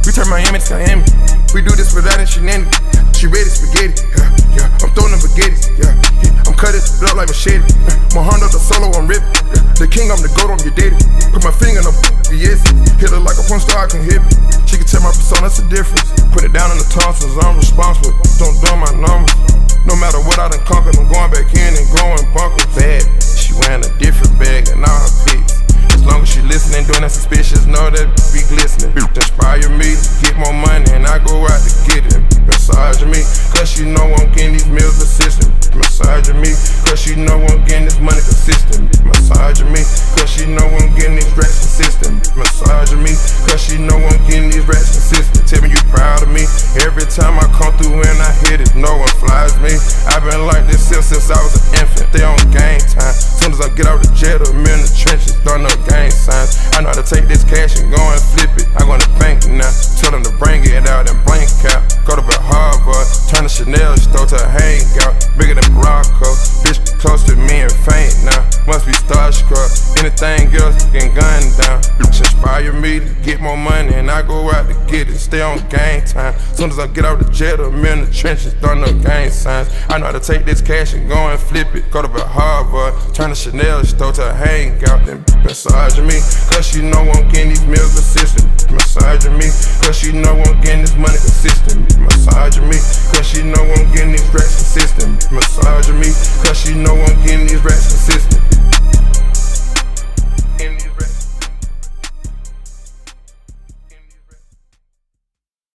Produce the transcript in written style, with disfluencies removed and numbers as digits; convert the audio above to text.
We turn Miami to Miami. We do this without any shenanigans. She ready spaghetti, yeah. I'm throwing them baguettes, yeah. I'm cutting it up like machete. My hand up the solo, I'm ripping. The king, I'm the goat, I'm your daddy. Put my finger in the yes. Hit her like a porn star, I can hit it. She can tell my persona, that's the difference. Put it down in the tonsils, I'm responsible. Don't do my numbers. No matter what I done conquered, I'm going back in and growing bunkers. Bad, she wearing a different bag and all her bits. As long as she listening, doing that suspicious, know that be glistening. Inspire me to get more money and I go out to get it. Massaging me, cause she know I'm getting these meals consistent. Massaging me, cause she know I'm getting this money consistent. Massaging me, cause she know I'm getting these racks consistent. Massaging me, cause she know I'm getting these racks consistent. Tell me you proud of me. Every time I come through and I hit it, no one flies me. I've been like this since I was an infant. They on game time. Soon as I get out the jet, I'm in the trenches, throwing up gang signs. I know how to take this cash and go and flip it. I go to the bank now. Tell them to bring it out and blank out. Go to Harvard, turn the Chanel store to a hangout. Bigger than Morocco, bitch close to me and faint now. Must be starstruck, anything else getting gunned down. Bitch inspire me to get more money and I go out to get it. Stay on game time. Soon as I get out the jet, I'm in the trenches, throwing up gang signs. I know how to take this cash and go and flip it. Go to Harvard, turn the Chanel store to a hangout. Then massaging me, cause she know I'm getting these meals consistent. Massaging me, cause she know I'm getting this money consistent. Massaging me, cause she know I'm getting these racks consistent. Massaging me, cause she know I'm getting these racks consistent.